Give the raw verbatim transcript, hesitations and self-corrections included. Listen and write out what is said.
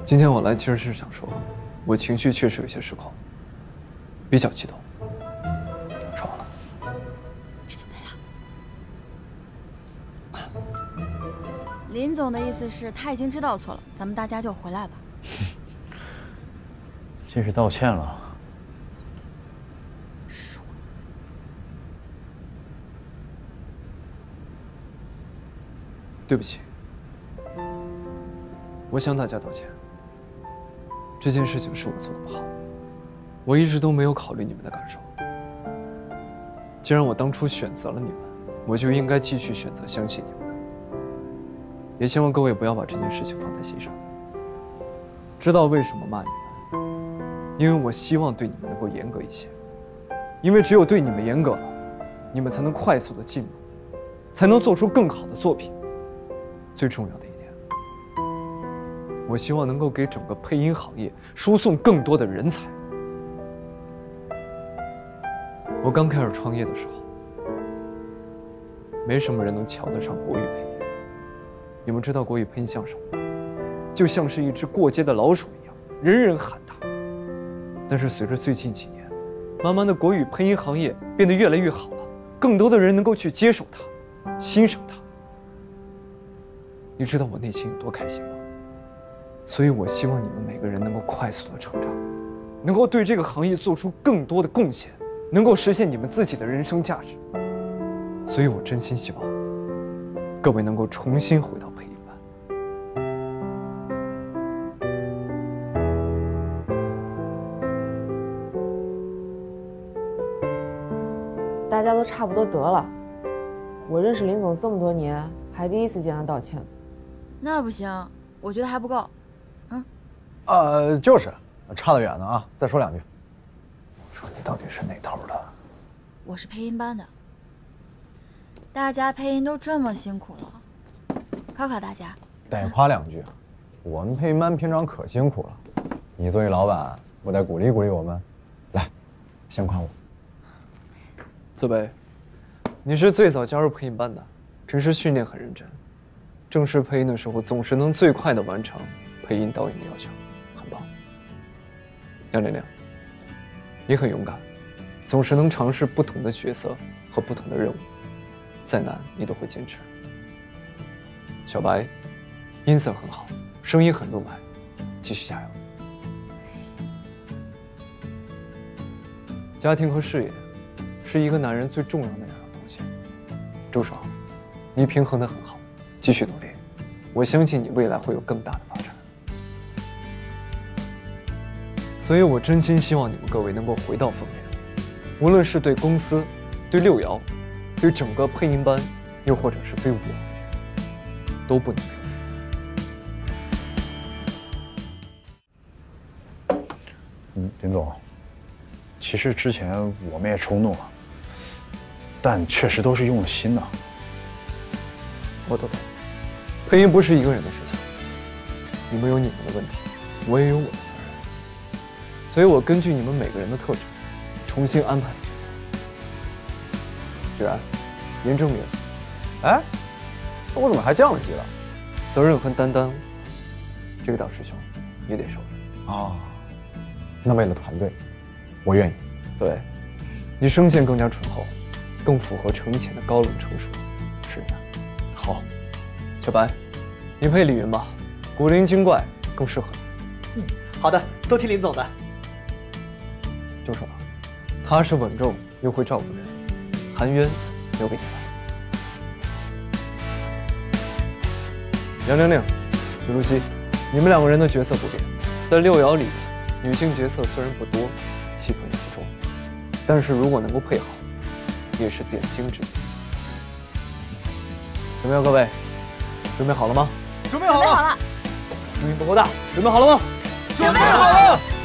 今天我来其实是想说，我情绪确实有些失控，比较激动。说完了。 这就没了。林总的意思是他已经知道错了，咱们大家就回来吧。 这是道歉了。 说。 对不起，我向大家道歉。这件事情是我做的不好，我一直都没有考虑你们的感受。既然我当初选择了你们，我就应该继续选择相信你们。也希望各位不要把这件事情放在心上。知道为什么骂你们？因为我希望对你们能够严格一些，因为只有对你们严格了，你们才能快速的进入，才能做出更好的作品。最重要的一点，我希望能够给整个配音行业输送更多的人才。我刚开始创业的时候，没什么人能瞧得上国语配音。你们知道国语配音像什么吗？就像是一只过街的老鼠一样，人人喊它。但是随着最近几年，慢慢的国语配音行业变得越来越好了，更多的人能够去接受它，欣赏它。你知道我内心有多开心吗？所以我希望你们每个人能够快速的成长，能够对这个行业做出更多的贡献，能够实现你们自己的人生价值。所以我真心希望各位能够重新回到配音班。 大家都差不多得了。我认识林总这么多年，还第一次见他道歉。 那不行，我觉得还不够。嗯。 呃，就是，差得远呢啊！再说两句。 我说你到底是哪头的？ 我是配音班的。大家配音都这么辛苦了，考考大家。 得夸两句，我们配音班平常可辛苦了，你作为老板，不得鼓励鼓励我们？来，先夸我。 子薇，你是最早加入配音班的，平时训练很认真，正式配音的时候总是能最快的完成配音导演的要求，很棒。杨玲玲，你很勇敢，总是能尝试不同的角色和不同的任务，再难你都会坚持。小白，音色很好，声音很入麦，继续加油。家庭和事业是一个男人最重要的两样东西。周爽，你平衡得很好，继续努力，我相信你未来会有更大的发展。所以我真心希望你们各位能够回到封面，无论是对公司、对六爻、对整个配音班，又或者是对我，都不能留。 嗯，林总，其实之前我们也冲动了，但确实都是用了心的。 我都懂，配音不是一个人的事情，你们有你们的问题，我也有我的责任，所以我根据你们每个人的特质，重新安排了角色。芷然，严正明， 哎，我怎么还降了级了？ 责任和担当，这个大师兄也得受着。 啊，那为了团队，我愿意。 对，你声线更加醇厚，更符合程前的高冷成熟，是的。好，小白，你配李云吧，古灵精怪更适合你。 嗯，好的，都听林总的。 就说，他是稳重又会照顾人，韩渊留给你了。杨玲玲、李露西，你们两个人的角色不变，在六爻里，女性角色虽然不多，戏份也不重，但是如果能够配好，也是点睛之笔。怎么样，各位，准备好了吗？ 准备好了。 准备好了。 声音不够大，准备好了吗？ 准备好了。